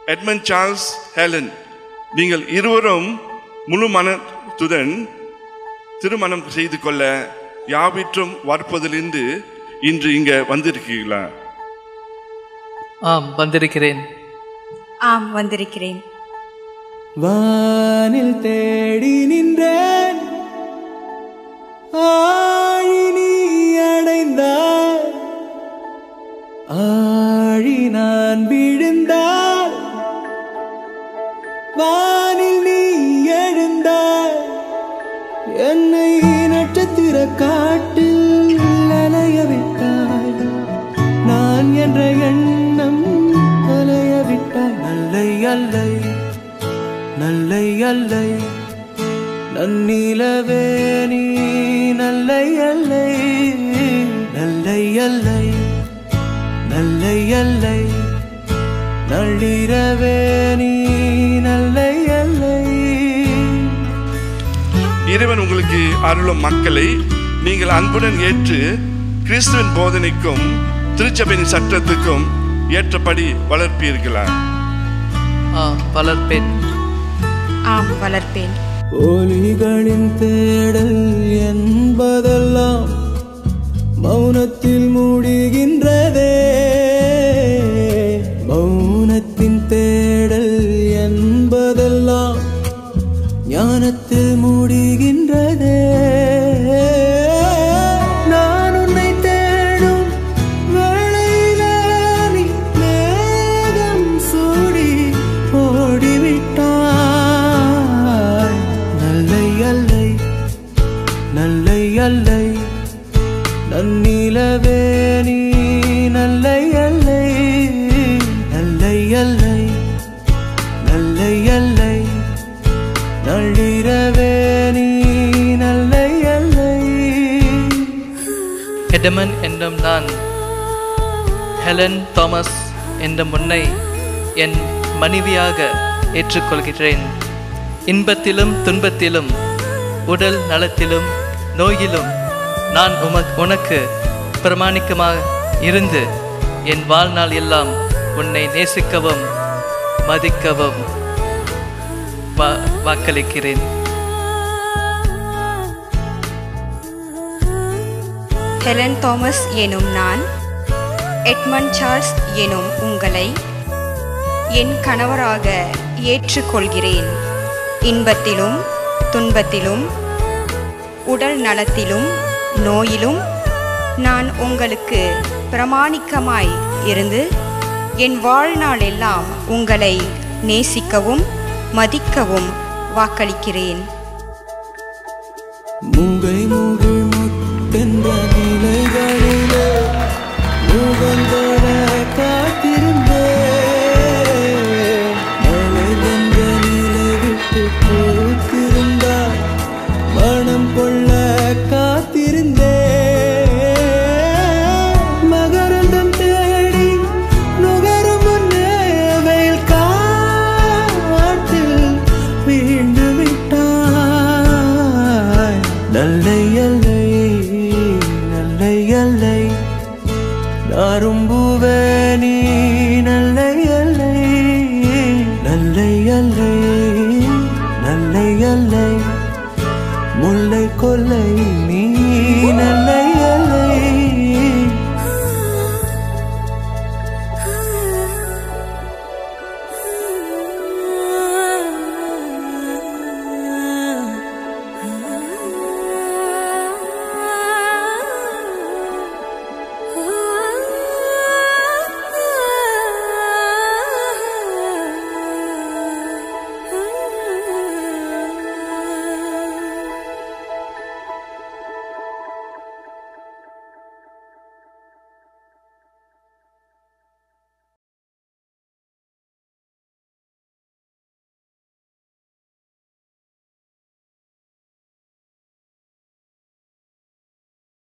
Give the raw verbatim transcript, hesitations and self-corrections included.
Edmund Charles Helen, நீங்கள் இருவரும் முழு மனத்துடன் திருமணம் செய்து கொள்ள யாவிற்றும் வார்ப்பதிலிருந்து இன்று இங்க வந்திருக்கீங்களா? ஆம், வந்திருக்கிறேன். ஆம், வந்திருக்கிறேன். வானில் தேடி நின்றேன், ஆழி நீ அடைந்தாய், ஆழி நான் விழுந்தாய், வானில் நீ எழுந்தாய், என்னை நட்சத்திர காட்டில் அலைய விட்டாய், நான் என்ற எண்ணம் அலைய விட்டாய். நல்லை அல்லை நல்லை அல்லை நன்னிலவே நீ, நல்லை அல்லை நல்லை அல்லை நல்லை அல்லை நள்ளிரவே நீ, நல்லை அல்லை. இறைவன் உங்களுக்கு அருளும் மக்களை நீங்கள் அன்புடன் ஏற்று கிறிஸ்துவின் போதனைக்கும் திருச்சபையின் சட்டத்துக்கும் ஏற்றபடி வளர்ப்பீர்களா? வளர்ப்பேன். ஆம், வளர்ப்பேன். ஒலிகளின் தேடல் என்பதெல்லாம் மௌனத்தில் மூடுகின்றதே, மௌனத்தின் தேடல் என்பதெல்லாம் ஞானத்தில் மூடுகின்றதே. நான் உன்னை தேடும் வேளையிலே நீ மேகம் சூடி ஓடிவிட்டாய். நல்லை அல்லை நல்லை அல்லை நன்னிலவே நீ, நல்லை அல்லை நல்லை அல்லை நல்லை அல்லை நள்ளிரவே நீ, நல்லை அல்லை. எடமன் என்னும் நான் ஹெலன் தாமஸ் என்ற முன்னை என் மனைவியாக ஏற்றுக்கொள்கிறேன். இன்பத்திலும் துன்பத்திலும் உடல் நலத்திலும் நோயிலும் நான் உனக்கு பிரமாணிக்கமாக இருந்து என் வாழ்நாள் எல்லாம் உன்னை நேசிக்கவும் மதிக்கவும் வாக்களிக்கிறேன். ஹெலன் தாமஸ் எனும் நான் எட்மண்ட் சார்ல்ஸ் எனும் உங்களை என் கணவராக ஏற்றுக்கொள்கிறேன். இன்பத்திலும் துன்பத்திலும் உடல் நலத்திலும் நோயிலும் நான் உங்களுக்கு பிரமாணிக்கமாய் இருந்து என் வாழ்நாள் எல்லாம் உங்களை நேசிக்கவும் மதிக்கவும் வாக்களிக்கிறேன். மூங்கை மூகில் முத்தென்ற நிலைகளிலே முகந்தோட காத்திருந்தேன், மழை என்ற நிலை விட்டு பூத்திருந்தார் மனம் கொள்ள காத்திருந்தேன், மகரந்தம் தேடி நுகரும் முன்னே வெயில் காற்றில் வீழ்ந்து விட்டாய். நல்லை அல்லை நல்லை அல்லை நாரும்புவே நீ, நல்லை அல்லை நல்லை அல்லை நல்லை அல்லை முல்லை கொல்லை